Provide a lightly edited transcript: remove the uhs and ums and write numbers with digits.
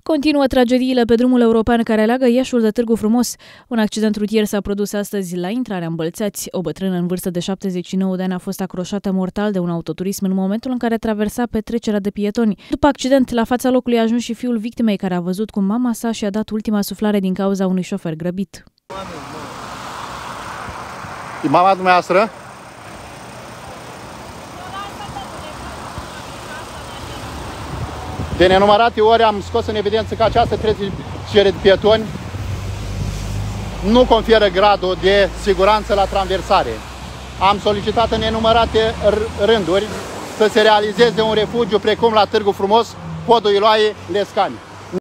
Continuă tragediile pe drumul european care leagă Iașul de Târgu Frumos. Un accident rutier s-a produs astăzi la intrarea în Bălțați. O bătrână în vârstă de 79 de ani a fost acroșată mortal de un autoturism în momentul în care traversa petrecerea de pietoni. După accident, la fața locului a ajuns și fiul victimei, care a văzut cum mama sa și-a dat ultima suflare din cauza unui șofer grăbit. E mama dumneavoastră? De nenumărate ori am scos în evidență că această trecere de pietoni nu conferă gradul de siguranță la traversare. Am solicitat în nenumărate rânduri să se realizeze un refugiu precum la Târgu Frumos, Podul Iloaie, Lescani.